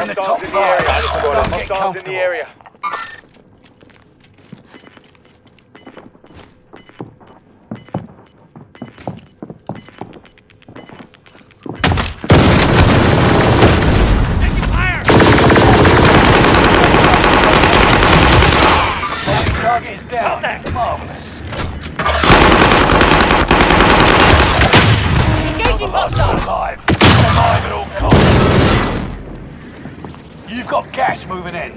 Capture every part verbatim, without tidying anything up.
in the top five. Don't get comfortable. Target is down. Marvelous. Engaging hostiles. Alive. Alive at all costs. You've got gas moving in.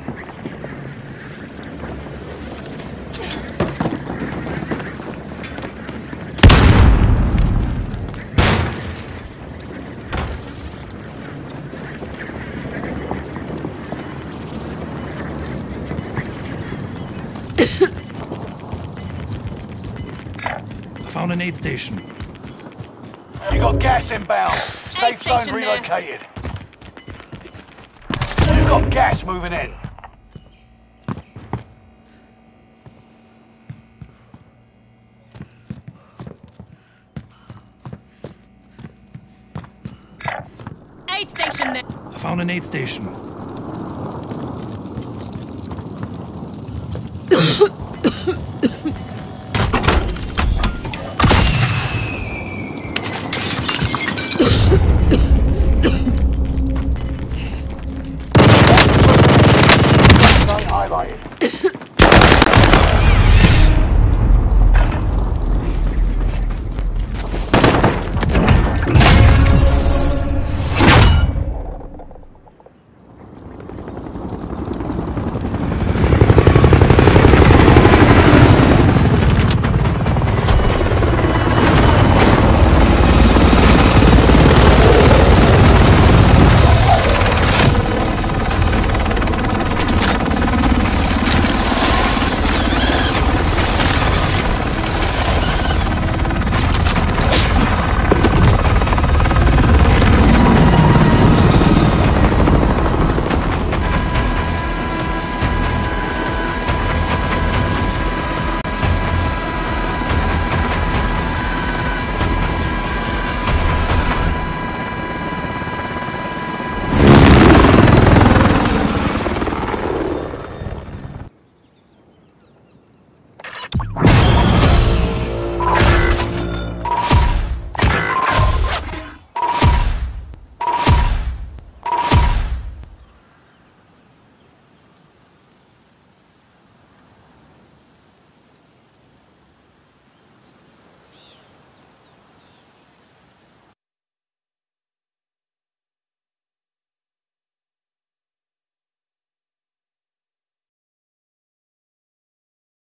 Found an aid station. You got gas inbound. Safe zone relocated. You've got gas moving in. Aid station there. I found an aid station.